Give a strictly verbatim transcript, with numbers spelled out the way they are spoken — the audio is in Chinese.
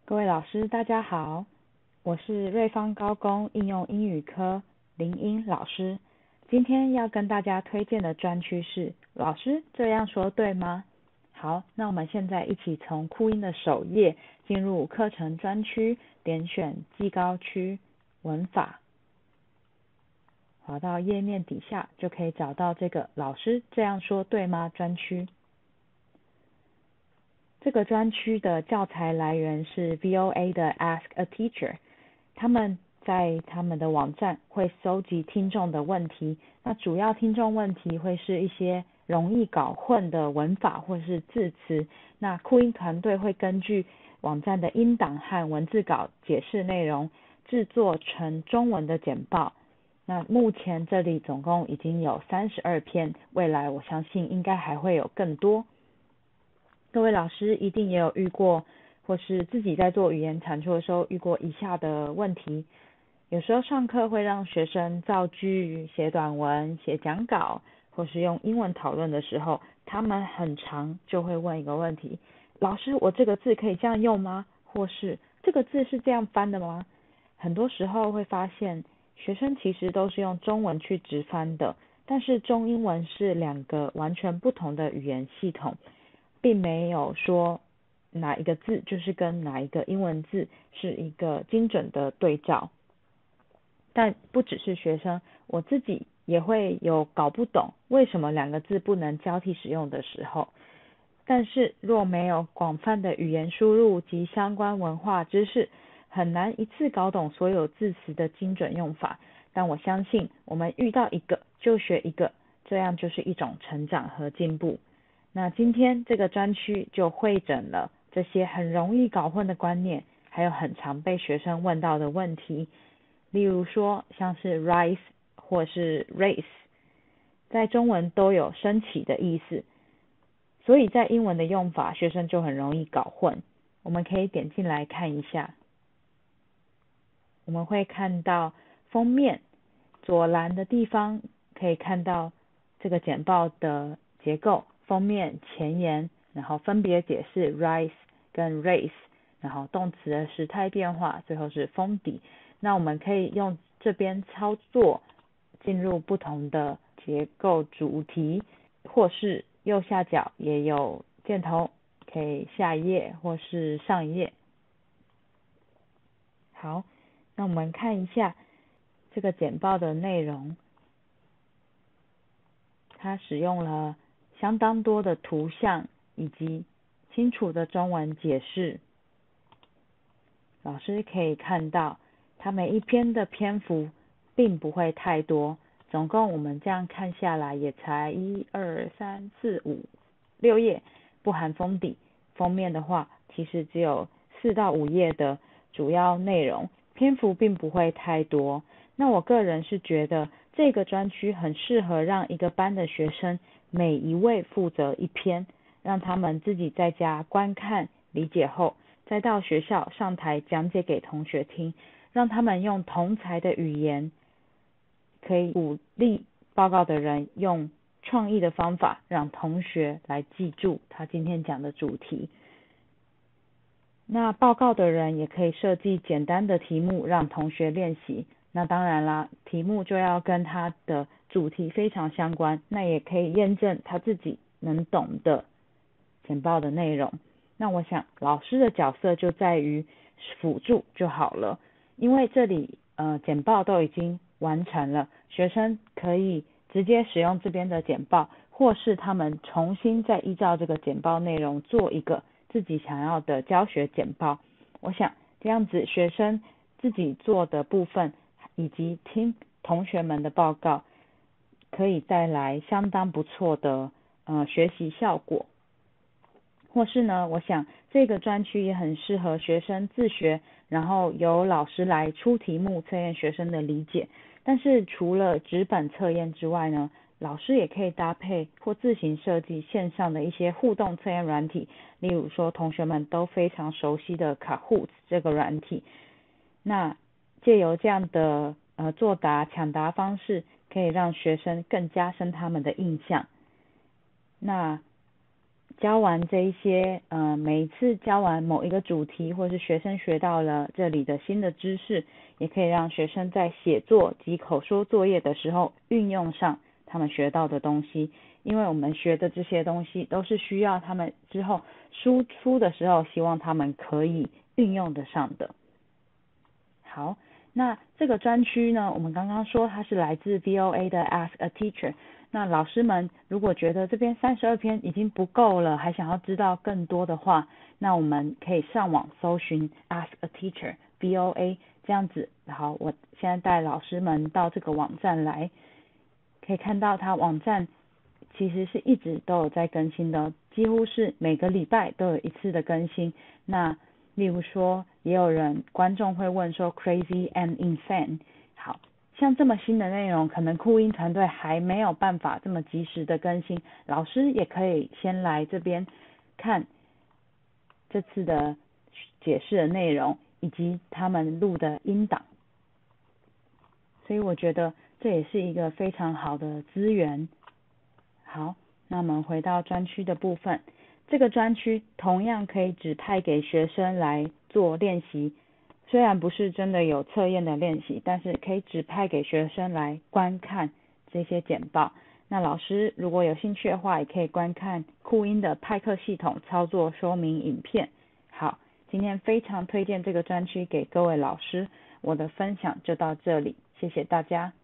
各位老师，大家好，我是瑞芳高工应用英语科林英老师。今天要跟大家推荐的专区是，老师这样说对吗？好，那我们现在一起从酷音的首页进入课程专区，点选技高区文法，滑到页面底下就可以找到这个老师这样说对吗专区。这个专区的教材来源是 V O A 的 Ask a Teacher， 他们在他们的网站会搜集听众的问题，那主要听众问题会是一些容易搞混的文法或是字词，那酷音团队会根据网站的音档和文字稿解释内容，制作成中文的简报。那目前这里总共已经有三十二篇，未来我相信应该还会有更多。各位老师一定也有遇过，或是自己在做语言产出的时候遇过以下的问题。有时候上课会让学生造句、写短文、写讲稿，或是用英文讨论的时候，他们很常就会问一个问题：老师，我这个字可以这样用吗？或是这个字是这样翻的吗？很多时候会发现，学生其实都是用中文去直翻的，但是中英文是两个完全不同的语言系统。并没有说哪一个字就是跟哪一个英文字是一个精准的对照。但不只是学生，我自己也会有搞不懂为什么两个字不能交替使用的时候。但是若没有广泛的语言输入及相关文化知识，很难一次搞懂所有字词的精准用法。但我相信我们遇到一个就学一个，这样就是一种成长和进步。那今天这个专区就汇整了这些很容易搞混的观念，还有很常被学生问到的问题。例如说像是 rise 或是 race， 在中文都有升起的意思，所以在英文的用法学生就很容易搞混。我们可以点进来看一下，我们会看到封面左栏的地方可以看到这个简报的结构，封面、前言，然后分别解释 rise 跟 race， 然后动词的时态变化，最后是封底。那我们可以用这边操作进入不同的结构主题，或是右下角也有箭头，可以下一页或是上一页。好，那我们看一下这个简报的内容，它使用了相当多的图像以及清楚的中文解释。老师可以看到，它每一篇的篇幅并不会太多，总共我们这样看下来也才一二三四五六页，不含封底。封面的话，其实只有四到五页的主要内容，篇幅并不会太多。那我个人是觉得这个专区很适合让一个班的学生每一位负责一篇，让他们自己在家观看理解后，再到学校上台讲解给同学听，让他们用同才的语言，可以鼓励报告的人用创意的方法让同学来记住他今天讲的主题。那报告的人也可以设计简单的题目让同学练习，那当然啦，题目就要跟他的主题非常相关，那也可以验证他自己能懂的简报的内容。那我想老师的角色就在于辅助就好了，因为这里呃简报都已经完成了，学生可以直接使用这边的简报，或是他们重新再依照这个简报内容做一个自己想要的教学简报。我想这样子学生自己做的部分以及听同学们的报告，可以带来相当不错的呃学习效果。或是呢，我想这个专区也很适合学生自学，然后由老师来出题目测验学生的理解。但是除了纸本测验之外呢，老师也可以搭配或自行设计线上的一些互动测验软体，例如说同学们都非常熟悉的 Kahoot 这个软体。那借由这样的呃作答抢答方式，可以让学生更加深他们的印象。那教完这一些，呃，每一次教完某一个主题，或是学生学到了这里的新的知识，也可以让学生在写作及口说作业的时候运用上他们学到的东西，因为我们学的这些东西都是需要他们之后输出的时候，希望他们可以运用得上的。好，那这个专区呢，我们刚刚说它是来自 V O A 的 Ask a Teacher。那老师们如果觉得这边三十二篇已经不够了，还想要知道更多的话，那我们可以上网搜寻 Ask a Teacher V O A 这样子。好，我现在带老师们到这个网站来，可以看到它网站其实是一直都有在更新的，几乎是每个礼拜都有一次的更新。那例如说，也有人观众会问说 crazy and insane， 好像这么新的内容，可能酷音团队还没有办法这么及时的更新，老师也可以先来这边看这次的解释的内容，以及他们录的音档。所以我觉得这也是一个非常好的资源。好，那我们回到专区的部分，这个专区同样可以指派给学生来做练习，虽然不是真的有测验的练习，但是可以指派给学生来观看这些简报。那老师如果有兴趣的话，也可以观看酷音的派克系统操作说明影片。好，今天非常推荐这个专区给各位老师，我的分享就到这里，谢谢大家。